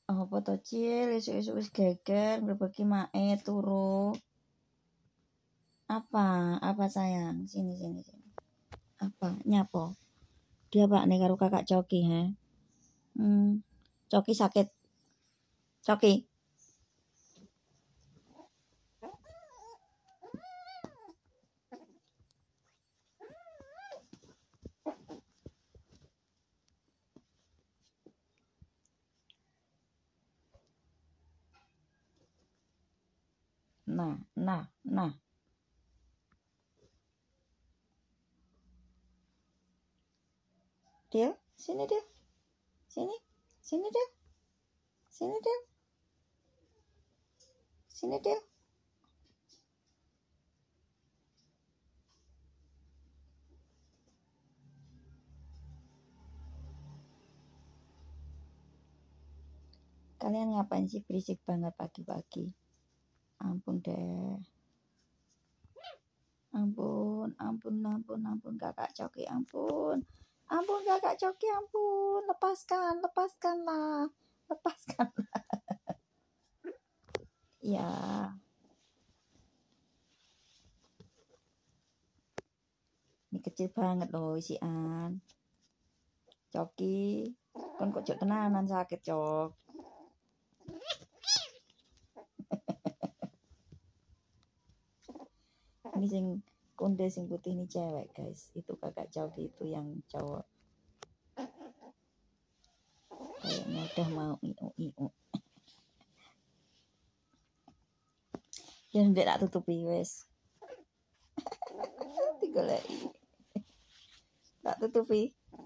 Apa to Cil, esuk-esuk wis geger ngrebeki mae turu. Apa sayang? Sini. Apa? Nyapo? Dia pak nih karo kakak Coki, ha? Coki sakit. Coki. Nah. Dia, sini dia. Sini dia. Sini dia. Kalian ngapain sih berisik banget pagi-pagi? Ampun deh. Ampun kakak Coki, ampun kakak Coki, ampun, lepaskanlah. Ya, ini kecil banget loh isian. Coki, kan kok jok tenanan sakit Cok. Ini sing konde sing putih ini cewek guys, itu kakak Coki, itu yang cowok. Kayaknya udah mau iu. Yang tak tutupi wes. Digoleki. Tak tutupi.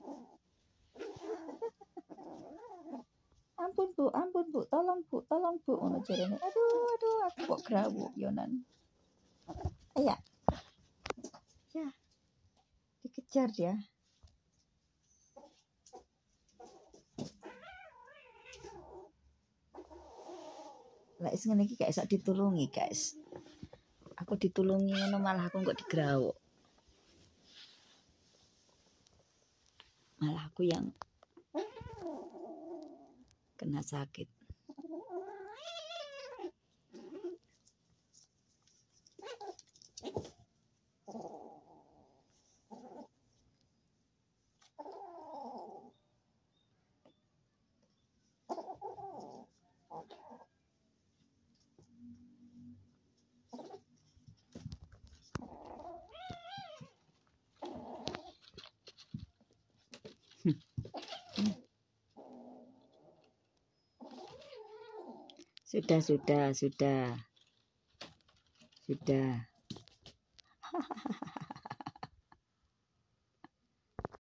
Ampun bu, tolong bu, ngono jarene. Aduh, aku kok grawuk yonan. Ya, dikejar dia. Lah is ngene iki gak iso ditulungi, guys. Aku ditulungi ngono malah aku kok digrawuk. Malah aku yang kena sakit. Sudah.